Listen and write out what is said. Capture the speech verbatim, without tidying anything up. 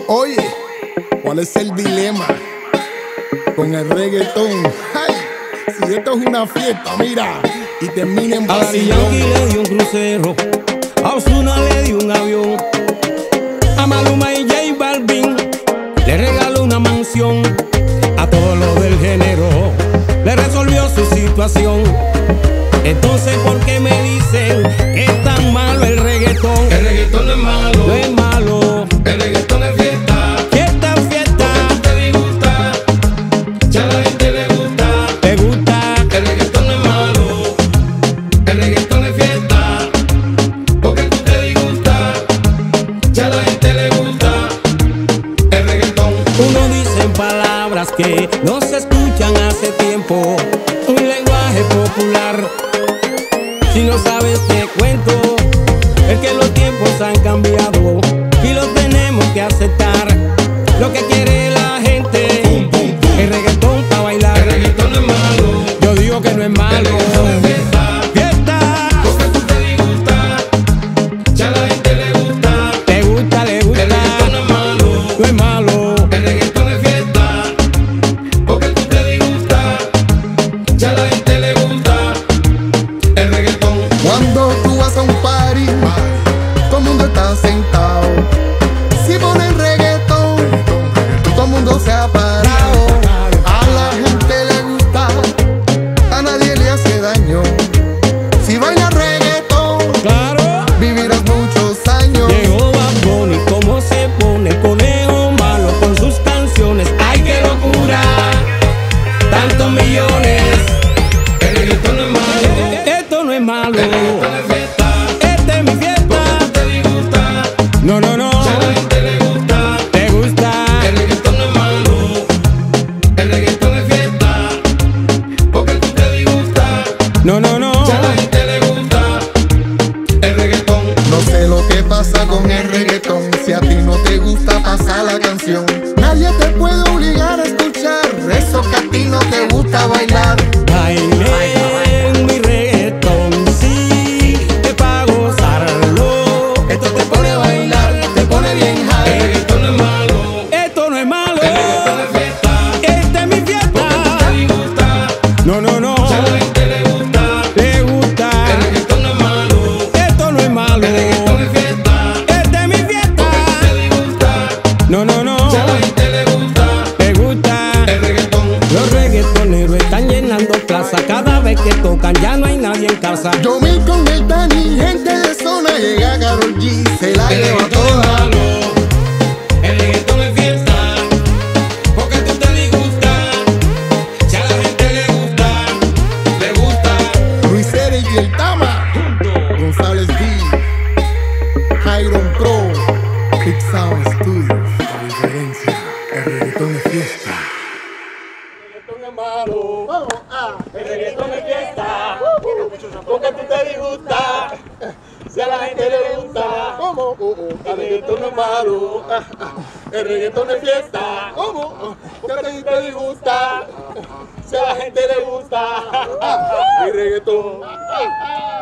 Oye, ¿cuál es el dilema con el reggaetón? Ay, si esto es una fiesta, mira, y termina en a Daddy Yankee le dio un crucero, a Ozuna le dio un avión, a Maluma y J Balvin le regaló una mansión. A todos los del género le resolvió su situación. Entonces, ¿por qué me dicen que es tan malo el reggaetón? El reggaetón no es malo, no es malo. El reggaetón es fiesta, fiesta, fiesta. Porque tú te disgusta, ya a la gente le gusta, te gusta. El reggaetón no es malo, el reggaetón es fiesta, porque tú te disgusta, ya a la gente le gusta, el reggaetón. Uno dice palabras que no se escuchan hace tiempo, un lenguaje popular. Si no sabes te cuento, es que los tiempos han cambiado y lo tenemos que aceptar. Lo que quiere la gente, Pum, pum, pum. el reggaetón para bailar. El reggaetón no es malo, Yo digo que no es el malo. reggaetón es fiesta, Fiesta, porque tú te disgusta, ya a la gente le gusta, te gusta, le el gusta. reggaetón no es malo, No es malo. el reggaetón es fiesta, porque tú te disgusta, ya a la gente le gusta, el reggaetón. Cuando tú vas a un party, todo el mundo está sentado. Si ponen reggaetón, todo el mundo se ha parado. A la gente le gusta, a nadie le hace daño. Si bailas reggaetón, Claro. vivirás muchos años. Llegó Bad Bunny, cómo se pone el conejo malo con sus canciones. ¡Ay, qué locura! Tantos millones. El reggaetón no es malo, Esto no es malo. el reggaetón es fiesta, Esta es mi fiesta. porque tú te disgusta, No, no, no. ya a la gente le gusta, Te gusta. el reggaetón no es malo, el reggaetón es fiesta, porque tú te disgusta, No, no, no. ya a la gente le gusta, el reggaetón. No sé lo que pasa con el reggaetón. Si a ti no te gusta, pasa la canción. Nadie te puede obligar a escuchar eso que a ti no te gusta bailar. Bailé mi reggaetón, sí, que pa' gozarlo. Esto te pone a bailar, te pone bien El high. reggaetón no es malo, Esto no es malo. el reggaetón es fiesta, Esta es mi porque fiesta. tú te disgusta, No, no, no. ya a la gente le gusta, Te gusta. el reggaetón no es malo, Esto no es malo. el reggaetón es fiesta, Esta es mi fiesta. porque tú te disgusta, No, no, no. ya a la gente le gusta, Te gusta. el reggaetón. Los reggaetoneros están llenando plaza. Cada vez que tocan ya no hay nadie en casa. Yo me con el Dani, gente de zona, llega Karol G, se la El lleva reggaetón es toda. malo, el reggaetón es fiesta, porque tú te disgusta, ya a la gente le gusta, le gusta. Luis Eric y el Tama, González D, Iron Pro, Big Sound Studios. La diferencia, el reggaetón es fiesta. El reggaetón es fiesta, porque tú te disgusta, si a la gente le gusta. ¿Cómo? El reggaetón no es malo, el reggaetón es fiesta. ¿Cómo? Porque a ti te disgusta, si a la gente le gusta. El reggaetón.